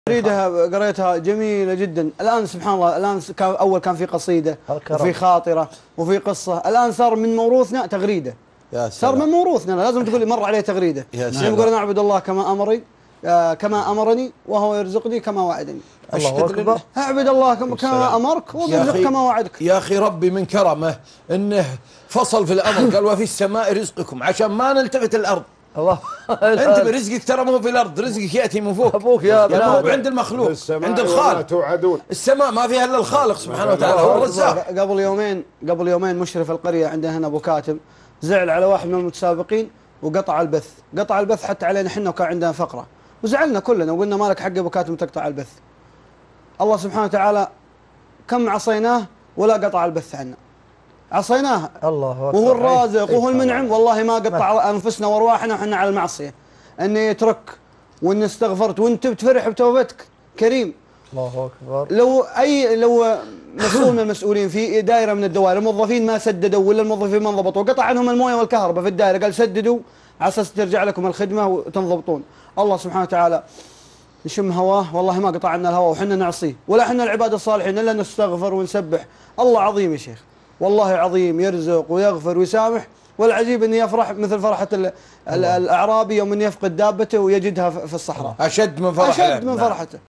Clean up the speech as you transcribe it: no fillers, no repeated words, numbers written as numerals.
قريتها جميلة جدا. الآن سبحان الله، الآن أول كان في قصيدة وفي خاطرة وفي قصة، الآن صار من موروثنا تغريدة. يا سلام. صار من موروثنا، لازم تقول لي مر عليه تغريدة. يقول أنا أعبد الله كما أمري، كما أمرني وهو يرزقني كما وعدني. الله أكبر. أعبد الله كما أمرك ويرزق كما وعدك. يا أخي ربي من كرمه إنه فصل في الأمر، قال وفي السماء رزقكم، عشان ما نلتفت الأرض. الله انت برزقك ترى مو في الارض، رزقك ياتي من فوق. ابوك يا مو عند المخلوق، عند الخالق. توعدون. السماء ما فيها الا الخالق سبحانه وتعالى، هو الرزاق. قبل يومين مشرف القريه عندنا هنا ابو كاتم زعل على واحد من المتسابقين وقطع البث، قطع البث حتى علينا احنا وكان عندنا فقره، وزعلنا كلنا وقلنا مالك حق ابو كاتم تقطع البث. الله سبحانه وتعالى كم عصيناه ولا قطع البث عنا. عصيناه الله أكبر. وهو الرازق وهو المنعم، والله ما قطع انفسنا وارواحنا وحنا على المعصيه. اني يترك وان استغفرت وانت بتفرح بتوبتك كريم. الله اكبر. لو مسؤول من المسؤولين في دائره من الدوائر، الموظفين ما سددوا ولا الموظفين ما انضبطوا، قطع عنهم المويه والكهرباء في الدائره، قال سددوا على اساس ترجع لكم الخدمه وتنضبطون. الله سبحانه وتعالى نشم هواه، والله ما قطع عنا الهواء وحنا نعصيه، ولا احنا العباد الصالحين الا نستغفر ونسبح. الله عظيم يا شيخ، والله عظيم، يرزق ويغفر ويسامح. والعجيب انه يفرح مثل فرحه الاعرابي يوم انه يفقد دابته ويجدها في الصحراء، اشد من فرحته.